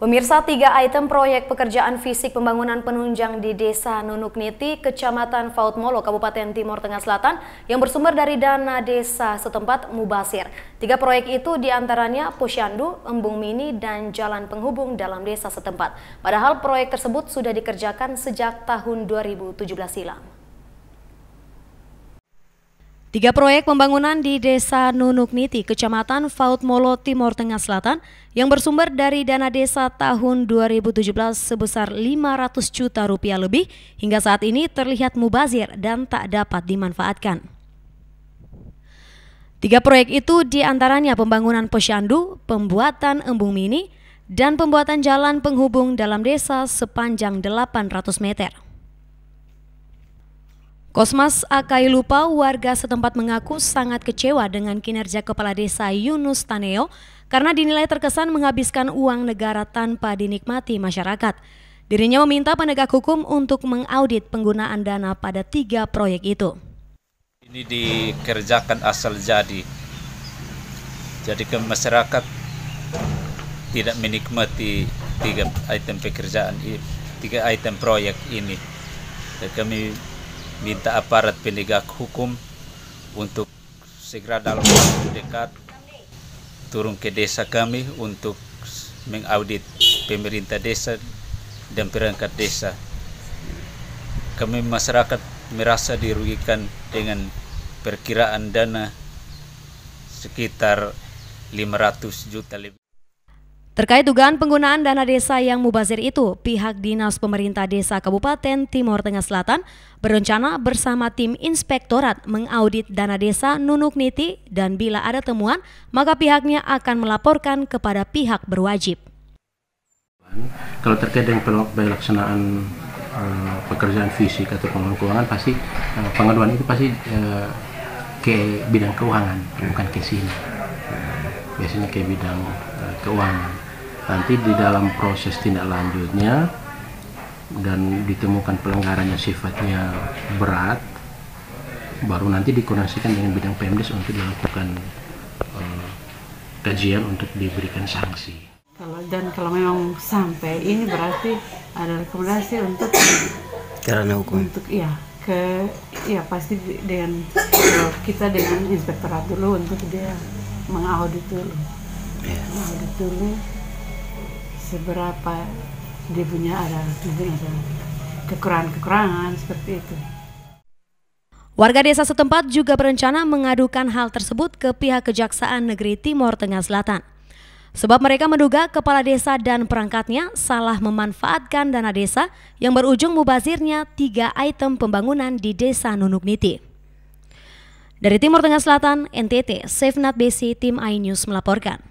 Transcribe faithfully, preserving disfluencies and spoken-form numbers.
Pemirsa, tiga item proyek pekerjaan fisik pembangunan penunjang di Desa Nunuk-Niti, Kecamatan Fautmolo, Kabupaten Timur Tengah Selatan yang bersumber dari dana desa setempat mubasir. Tiga proyek itu diantaranya Posyandu, Embung Mini, dan jalan penghubung dalam desa setempat. Padahal proyek tersebut sudah dikerjakan sejak tahun dua ribu tujuh belas silam. Tiga proyek pembangunan di Desa Nunuk-Niti, Kecamatan Fautmolo, Timur Tengah Selatan yang bersumber dari dana desa tahun dua ribu tujuh belas sebesar lima ratus juta rupiah lebih hingga saat ini terlihat mubazir dan tak dapat dimanfaatkan. Tiga proyek itu diantaranya pembangunan posyandu, pembuatan embung mini, dan pembuatan jalan penghubung dalam desa sepanjang delapan ratus meter. Kosmas Akailupa, warga setempat mengaku sangat kecewa dengan kinerja Kepala Desa Yunus Taneo karena dinilai terkesan menghabiskan uang negara tanpa dinikmati masyarakat. Dirinya meminta penegak hukum untuk mengaudit penggunaan dana pada tiga proyek itu. Ini dikerjakan asal jadi, jadi ke masyarakat tidak menikmati tiga item pekerjaan, tiga item proyek ini. Dan kami minta aparat penegak hukum untuk segera dalam waktu dekat turun ke desa kami untuk mengaudit pemerintah desa dan perangkat desa. Kami masyarakat merasa dirugikan dengan perkiraan dana sekitar lima ratus juta lebih. Terkait dugaan penggunaan dana desa yang mubazir itu, pihak Dinas Pemerintah Desa Kabupaten Timur Tengah Selatan berencana bersama tim inspektorat mengaudit dana desa Nunuk-Niti dan bila ada temuan, maka pihaknya akan melaporkan kepada pihak berwajib. Kalau terkait dengan pelaksanaan uh, pekerjaan fisik atau pengelolaan keuangan, pasti uh, pengaduan itu pasti uh, ke bidang keuangan, bukan ke sini. Biasanya ke bidang uh, keuangan. Nanti di dalam proses tindak lanjutnya dan ditemukan pelanggaran yang sifatnya berat, baru nanti dikoordinasikan dengan bidang Pemdes untuk dilakukan uh, kajian untuk diberikan sanksi. Kalau dan kalau memang sampai ini berarti ada rekomendasi untuk karena hukum. Untuk iya ke ya pasti dengan kalau kita dengan inspektorat dulu untuk dia mengaudit dulu, yeah. mengaudit dulu seberapa dia punya ada mungkin ada kekurangan-kekurangan seperti itu. Warga desa setempat juga berencana mengadukan hal tersebut ke pihak Kejaksaan Negeri Timur Tengah Selatan. Sebab mereka menduga kepala desa dan perangkatnya salah memanfaatkan dana desa yang berujung mubazirnya tiga item pembangunan di Desa Nunuk-Niti. Dari Timur Tengah Selatan, N T T, Sefnat Besi, Tim iNews melaporkan.